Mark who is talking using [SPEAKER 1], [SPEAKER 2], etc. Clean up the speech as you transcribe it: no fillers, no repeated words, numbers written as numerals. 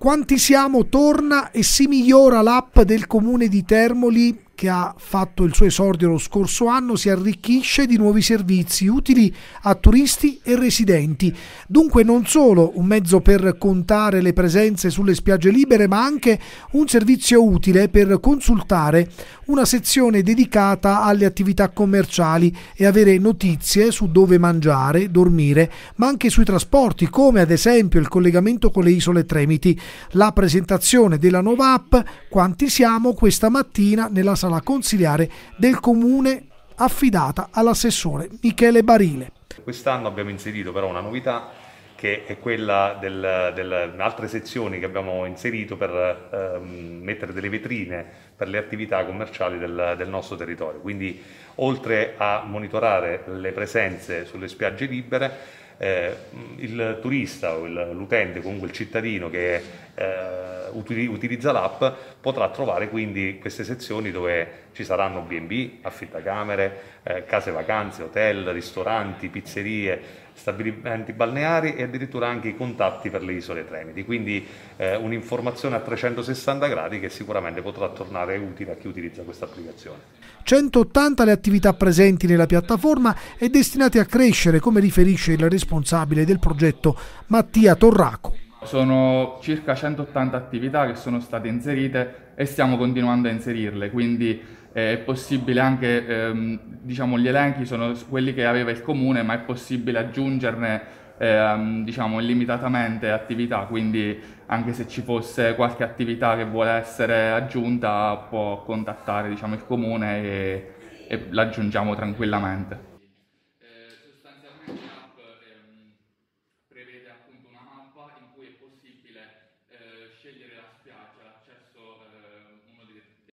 [SPEAKER 1] Quanti siamo torna e si migliora l'app del comune di Termoli, che ha fatto il suo esordio lo scorso anno, si arricchisce di nuovi servizi utili a turisti e residenti. Dunque non solo un mezzo per contare le presenze sulle spiagge libere, ma anche un servizio utile per consultare una sezione dedicata alle attività commerciali e avere notizie su dove mangiare, dormire, ma anche sui trasporti, come ad esempio il collegamento con le isole Tremiti. La presentazione della nuova app Quanti siamo questa mattina nella sala consiliare del comune, affidata all'assessore Michele Barile.
[SPEAKER 2] Quest'anno abbiamo inserito però una novità, che è quella delle altre sezioni che abbiamo inserito per mettere delle vetrine per le attività commerciali del nostro territorio. Quindi oltre a monitorare le presenze sulle spiagge libere, il turista o l'utente, comunque il cittadino che utilizza l'app, potrà trovare quindi queste sezioni dove ci saranno B&B, affittacamere, case vacanze, hotel, ristoranti, pizzerie, stabilimenti balneari e addirittura anche i contatti per le isole Tremiti. Quindi un'informazione a 360 gradi che sicuramente potrà tornare utile a chi utilizza questa applicazione.
[SPEAKER 1] 180 le attività presenti nella piattaforma e destinate a crescere, come riferisce il responsabile del progetto Mattia Torraco.
[SPEAKER 3] Sono circa 180 attività che sono state inserite e stiamo continuando a inserirle, quindi è possibile anche, diciamo, gli elenchi sono quelli che aveva il comune, ma è possibile aggiungerne diciamo illimitatamente attività, quindi anche se ci fosse qualche attività che vuole essere aggiunta può contattare, diciamo, il comune e l'aggiungiamo tranquillamente.